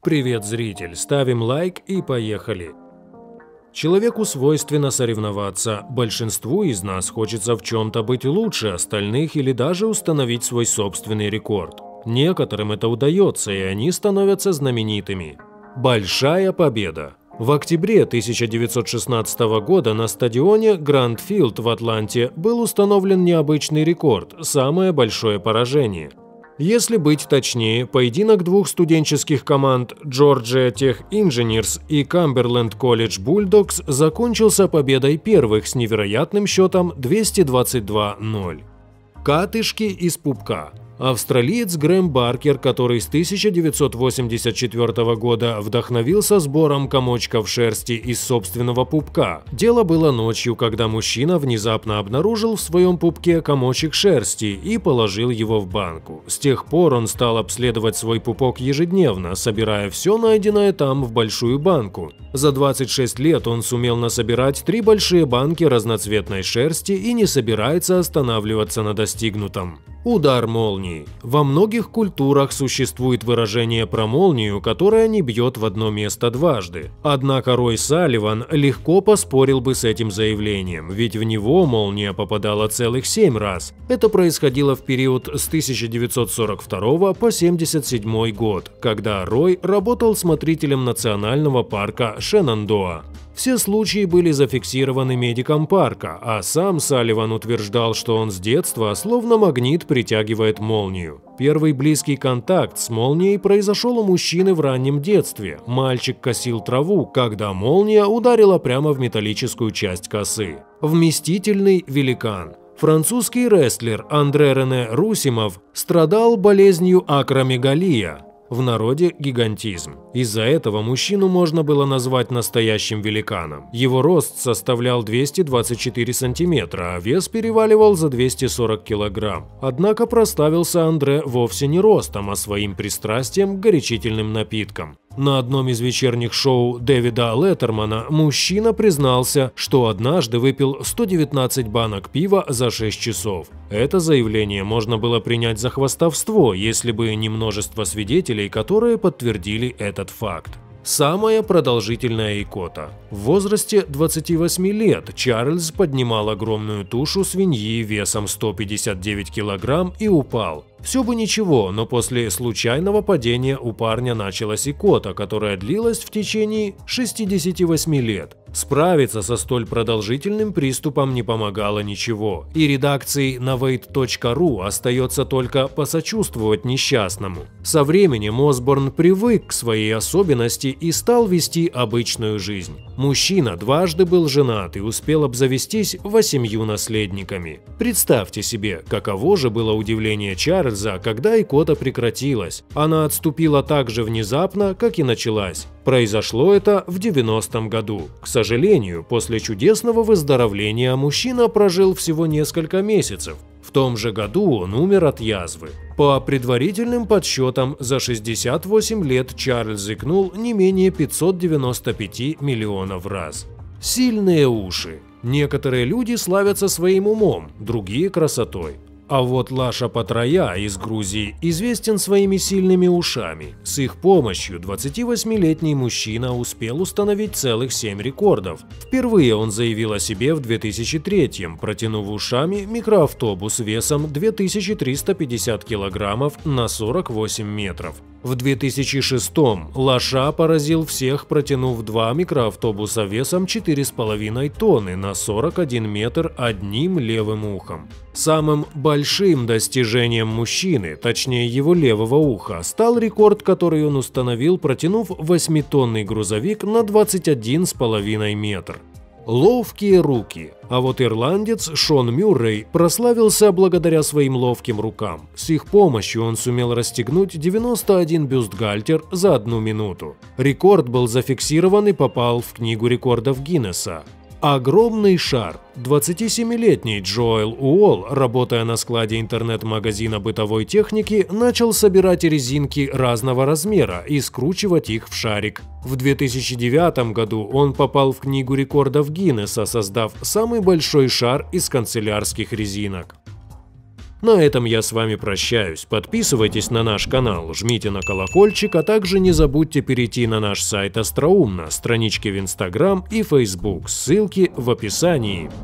Привет, зритель! Ставим лайк и поехали! Человеку свойственно соревноваться. Большинству из нас хочется в чем-то быть лучше остальных или даже установить свой собственный рекорд. Некоторым это удается, и они становятся знаменитыми. Большая победа! В октябре 1916 года на стадионе Гранд Филд в Атланте был установлен необычный рекорд – самое большое поражение. Если быть точнее, поединок двух студенческих команд Georgia Tech Engineers и Cumberland College Bulldogs закончился победой первых с невероятным счетом 222-0. Катышки из пупка. Австралиец Грэм Баркер, который с 1984 года вдохновился сбором комочков шерсти из собственного пупка. Дело было ночью, когда мужчина внезапно обнаружил в своем пупке комочек шерсти и положил его в банку. С тех пор он стал обследовать свой пупок ежедневно, собирая все найденное там в большую банку. За 26 лет он сумел насобирать 3 большие банки разноцветной шерсти и не собирается останавливаться на достигнутом. Удар молнии. Во многих культурах существует выражение про молнию, которая не бьет в одно место дважды. Однако Рой Салливан легко поспорил бы с этим заявлением, ведь в него молния попадала целых 7 раз. Это происходило в период с 1942 по 1977 год, когда Рой работал смотрителем национального парка Шенандоа. Все случаи были зафиксированы медиком парка, а сам Салливан утверждал, что он с детства словно магнит притягивает молнию. Первый близкий контакт с молнией произошел у мужчины в раннем детстве. Мальчик косил траву, когда молния ударила прямо в металлическую часть косы. Вместительный великан. Французский рестлер Андре Рене Русимов страдал болезнью акромегалия. В народе гигантизм. Из-за этого мужчину можно было назвать настоящим великаном. Его рост составлял 224 сантиметра, а вес переваливал за 240 килограмм. Однако прославился Андре вовсе не ростом, а своим пристрастием к горячительным напиткам. На одном из вечерних шоу Дэвида Леттермана мужчина признался, что однажды выпил 119 банок пива за 6 часов. Это заявление можно было принять за хвастовство, если бы не множество свидетелей, которые подтвердили этот факт. Самая продолжительная икота. В возрасте 28 лет Чарльз поднимал огромную тушу свиньи весом 159 килограмм и упал. Все бы ничего, но после случайного падения у парня началась икота, которая длилась в течение 68 лет. Справиться со столь продолжительным приступом не помогало ничего, и редакции Novate.ru остается только посочувствовать несчастному. Со временем Осборн привык к своей особенности и стал вести обычную жизнь. Мужчина дважды был женат и успел обзавестись 8 наследниками. Представьте себе, каково же было удивление Чарльза, когда икота прекратилась. Она отступила так же внезапно, как и началась. Произошло это в 90-м году. К сожалению, после чудесного выздоровления мужчина прожил всего несколько месяцев. В том же году он умер от язвы. По предварительным подсчетам, за 68 лет Чарльз икнул не менее 595 миллионов раз. Сильные уши. Некоторые люди славятся своим умом, другие – красотой. А вот Лаша Патрая из Грузии известен своими сильными ушами. С их помощью 28-летний мужчина успел установить целых 7 рекордов. Впервые он заявил о себе в 2003-м, протянув ушами микроавтобус весом 2350 килограммов на 48 метров. В 2006-м Лаша поразил всех, протянув 2 микроавтобуса весом 4,5 тонны на 41 метр одним левым ухом. Самым большим достижением мужчины, точнее его левого уха, стал рекорд, который он установил, протянув 8-тонный грузовик на 21,5 метр. Ловкие руки. А вот ирландец Шон Мюррей прославился благодаря своим ловким рукам. С их помощью он сумел расстегнуть 91 бюстгальтер за 1 минуту. Рекорд был зафиксирован и попал в книгу рекордов Гиннесса. Огромный шар. 27-летний Джоэл Уолл, работая на складе интернет-магазина бытовой техники, начал собирать резинки разного размера и скручивать их в шарик. В 2009 году он попал в книгу рекордов Гиннесса, создав самый большой шар из канцелярских резинок. На этом я с вами прощаюсь. Подписывайтесь на наш канал, жмите на колокольчик, а также не забудьте перейти на наш сайт Остроумно, странички в Instagram и Facebook, ссылки в описании.